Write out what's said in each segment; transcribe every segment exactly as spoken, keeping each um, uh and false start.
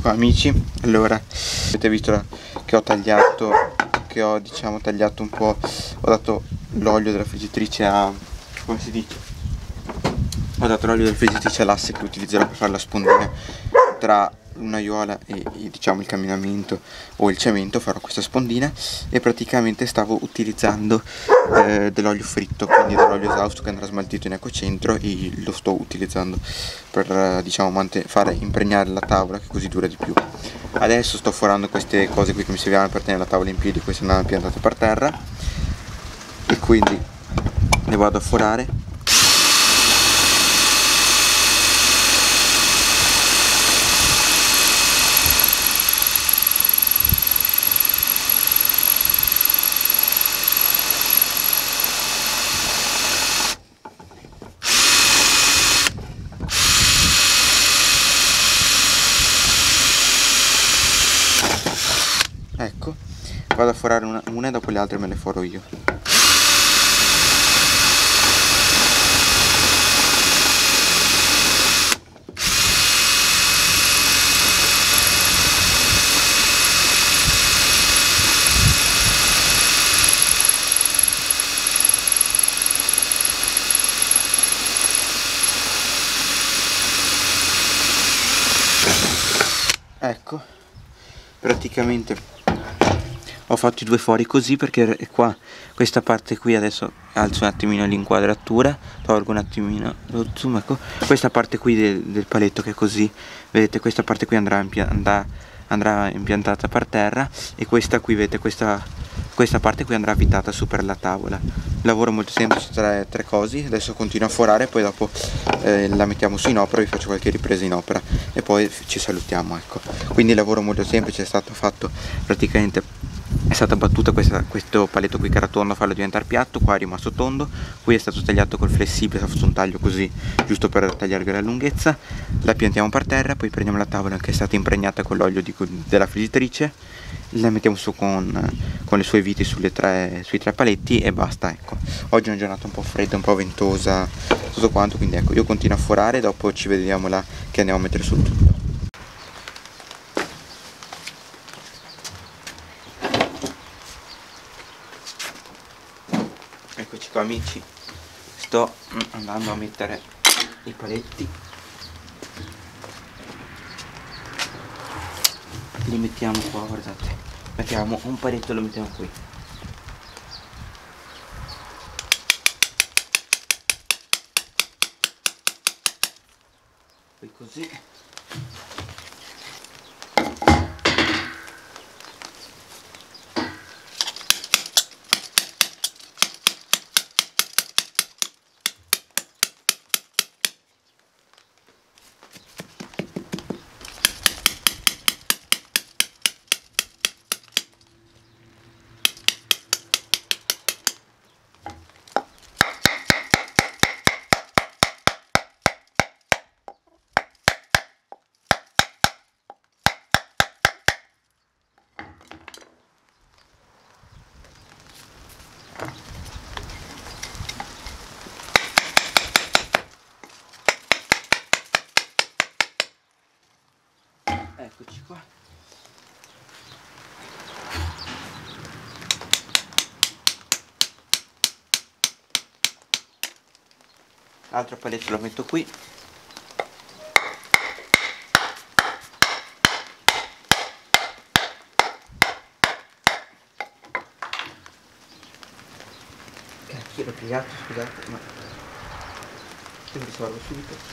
qua amici, allora avete visto che ho tagliato, che ho diciamo tagliato un po', ho dato l'olio della friggitrice a, come si dice, ho dato l'olio della friggitrice all'asse che utilizzerò per fare la spondina tra l'unaiuola e, e diciamo il camminamento o il cemento. Farò questa spondina e praticamente stavo utilizzando eh, dell'olio fritto, quindi dell'olio esausto che andrà smaltito in ecocentro, e lo sto utilizzando per eh, diciamo fare impregnare la tavola, che così dura di più. Adesso sto forando queste cose qui che mi serviranno per tenere la tavola in piedi, queste andranno piantate per terra e quindi le vado a forare. Ecco, vado a forare una, una e dopo le altre me le foro io. Ecco, praticamente ho fatto i due fori così perché qua, questa parte qui, adesso alzo un attimino l'inquadratura, tolgo un attimino lo zoom, ecco, questa parte qui del, del paletto che è così, vedete, questa parte qui andrà, andrà, andrà impiantata per terra, e questa qui, vedete, questa, questa parte qui andrà avvitata su per la tavola. Lavoro molto semplice, tre, tre cose, adesso continuo a forare, poi dopo eh, la mettiamo su in opera, vi faccio qualche ripresa in opera e poi ci salutiamo, ecco. Quindi lavoro molto semplice, è stato fatto praticamente, è stata battuta questa, questo paletto qui che era tondo a farlo diventare piatto, qua è rimasto tondo, qui è stato tagliato col flessibile, ho fatto un taglio così giusto per tagliarvi la lunghezza, la piantiamo per terra, poi prendiamo la tavola che è stata impregnata con l'olio della friggitrice, la mettiamo su con, con le sue viti sulle tre, sui tre paletti e basta, ecco. Oggi è una giornata un po' fredda, un po' ventosa, tutto quanto, quindi ecco, io continuo a forare, dopo ci vediamo là che andiamo a mettere sul tutto. Eccoci qua amici, sto andando a mettere i paletti, li mettiamo qua, guardate, mettiamo un paletto e lo mettiamo qui. Poi così. Eccoci qua. L'altro paletto lo metto qui. Cacchio, l'ho pigliato, scusate, ma lo risolvo subito.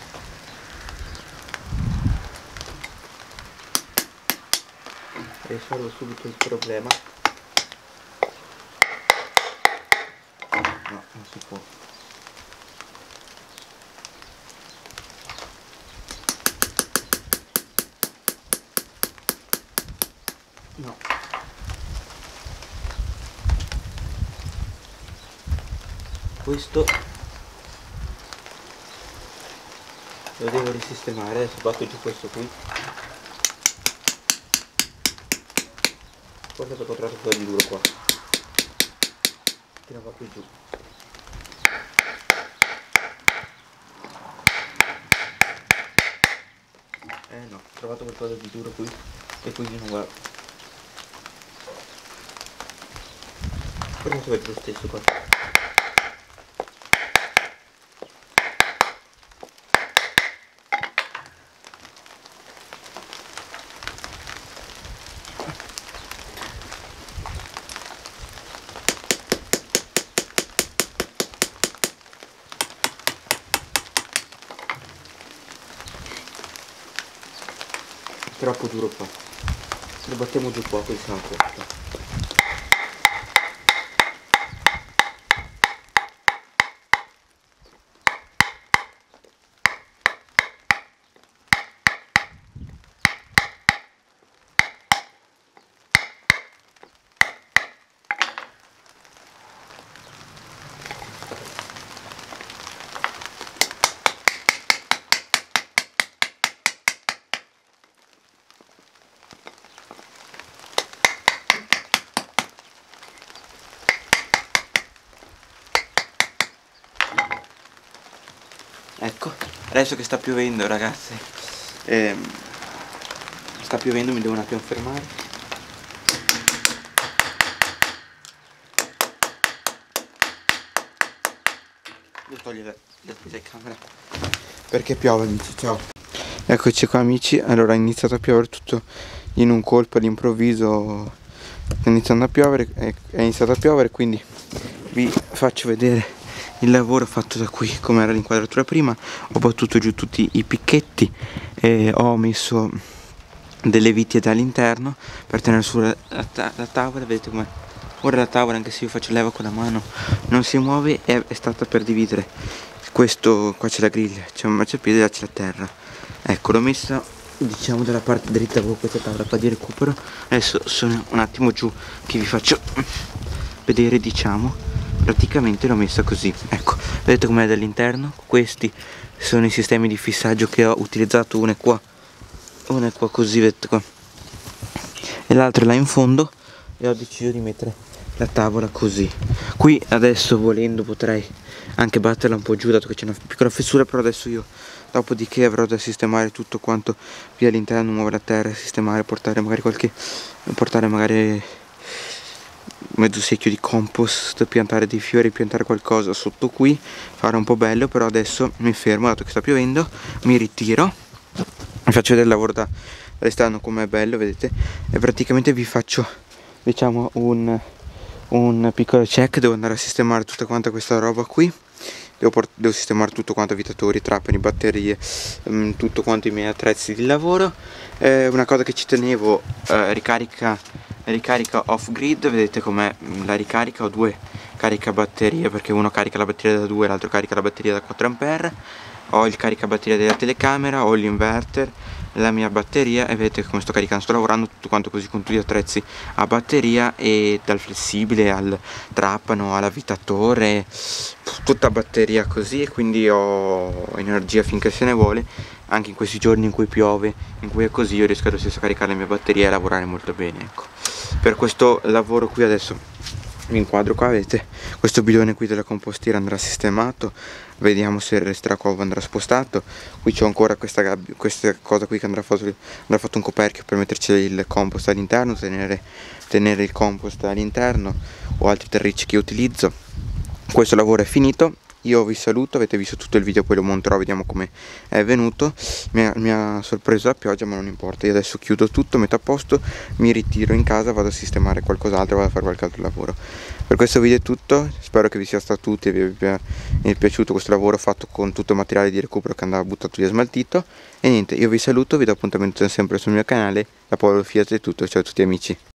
Risolvo subito il problema. No, non si può. No. Questo lo devo risistemare, adesso batto giù questo qui. Forse perché ho trovato un po' di duro qua. Tirava qui giù. Eh no, ho trovato qualcosa di duro qui e quindi non va. Però si vede lo stesso qua. Troppo duro qua. Se lo battiamo giù qua, così siamo a posto. Ecco, adesso che sta piovendo ragazzi, ehm, sta piovendo, mi devo un attimo fermare. Devo togliere la telecamera perché piove amici, ciao. Eccoci qua amici, allora è iniziato a piovere tutto in un colpo all'improvviso, è iniziando a piovere, è, è iniziato a piovere, quindi vi faccio vedere il lavoro fatto da qui, come era l'inquadratura prima. Ho battuto giù tutti i picchetti e ho messo delle viti all'interno per tenere su la, la, la tavola. Vedete come ora la tavola, anche se io faccio leva con la mano, non si muove, è, è stata per dividere questo. Qua c'è la griglia, c'è un marciapiede e là c'è la terra. Ecco, l'ho messa diciamo dalla parte dritta con questa tavola qua di recupero. Adesso sono un attimo giù che vi faccio vedere, diciamo. Praticamente l'ho messa così, ecco, vedete com'è dall'interno. Questi sono i sistemi di fissaggio che ho utilizzato, uno è qua, uno è qua così, vedete qua, e l'altro è là in fondo, e ho deciso di mettere la tavola così. Qui adesso volendo potrei anche batterla un po' giù, dato che c'è una piccola fessura, però adesso io dopodiché avrò da sistemare tutto quanto qui all'interno, muovere la terra, sistemare, portare magari qualche, portare magari mezzo secchio di compost, piantare dei fiori, piantare qualcosa sotto qui, fare un po' bello. Però adesso mi fermo, dato che sta piovendo, mi ritiro, vi faccio vedere il lavoro da dall'esterno com'è bello, vedete, e praticamente vi faccio diciamo un, un piccolo check. Devo andare a sistemare tutta quanta questa roba qui, devo, devo sistemare tutto quanto, avvitatori, trapani, batterie, um, tutto quanto i miei attrezzi di lavoro. Eh, una cosa che ci tenevo, eh, ricarica ricarica off grid, vedete com'è la ricarica. Ho due caricabatterie, perché uno carica la batteria da due e l'altro carica la batteria da quattro ampere. Ho il caricabatteria della telecamera, ho l'inverter, la mia batteria, e vedete come sto caricando, sto lavorando tutto quanto così con tutti gli attrezzi a batteria, e dal flessibile al trapano all'avvitatore, tutta batteria così, e quindi ho energia finché se ne vuole. Anche in questi giorni in cui piove, in cui è così, io riesco lo stesso a caricare le mie batterie e a lavorare molto bene, ecco. Per questo lavoro qui adesso vi inquadro qua, vedete questo bidone qui della compostiera andrà sistemato, vediamo se resterà qua o andrà spostato. Qui c'ho ancora questa gabbia, questa cosa qui che andrà fatto, andrà fatto un coperchio per metterci il compost all'interno, tenere, tenere il compost all'interno, o altri terricci che utilizzo. Questo lavoro è finito. Io vi saluto, avete visto tutto il video, poi lo monterò, vediamo come è venuto. Mi ha, mi ha sorpreso la pioggia, ma non importa. Io adesso chiudo tutto, metto a posto, mi ritiro in casa, vado a sistemare qualcos'altro, vado a fare qualche altro lavoro. Per questo video è tutto, spero che vi sia stato utile, vi è piaciuto questo lavoro fatto con tutto il materiale di recupero che andava buttato via smaltito. E niente, io vi saluto, vi do appuntamento sempre sul mio canale. Da Paolo Fiat è tutto, ciao a tutti amici.